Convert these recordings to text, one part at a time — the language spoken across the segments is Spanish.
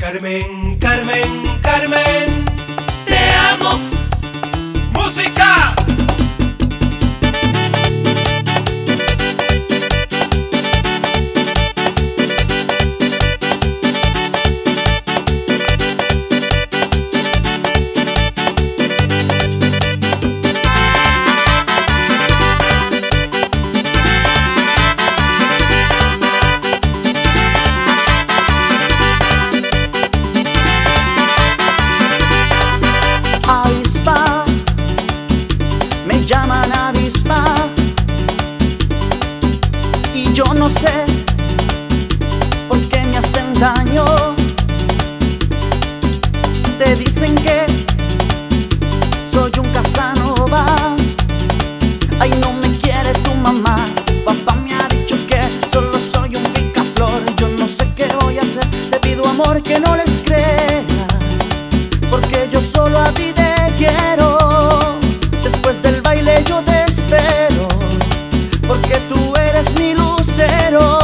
Carmen, Carmen, Carmen, te amo. ¡Música! Avispa, me llaman avispa, y yo no sé por qué me hacen daño. Te dicen que soy un Casanova. Ay, no me quiere tu mamá. Papá me ha dicho que solo soy un picaflor. Yo no sé qué voy a hacer. Te pido amor que no les creas, porque yo solo a ti te quiero. Después del baile yo te espero, porque tú eres mi lucero.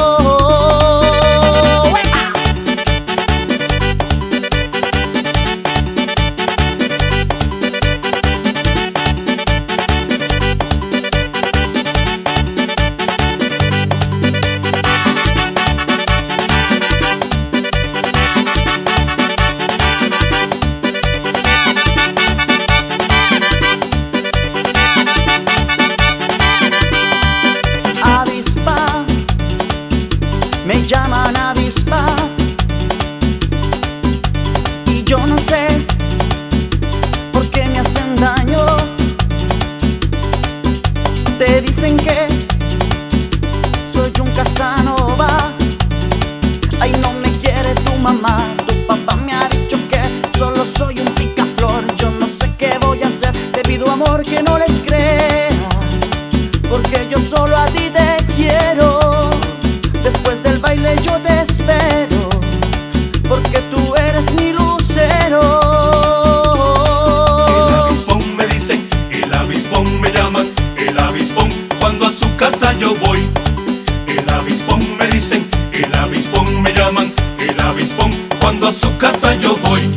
Me llaman avispa, y yo no sé por qué me hacen daño. Te dicen que soy un Casanova. Ay, no me quiere tu mamá. Tu papá me ha dicho que solo soy un picaflor. Yo no sé qué voy a hacer. Te pido amor que no les creas, porque yo solo a ti te quiero. Después del baile yo te espero, porque tú eres mi lucero. El avispón me dicen, el avispón me llaman, el avispón cuando a su casa yo voy. El avispón me dicen, el avispón me llaman, el avispón cuando a su casa yo voy.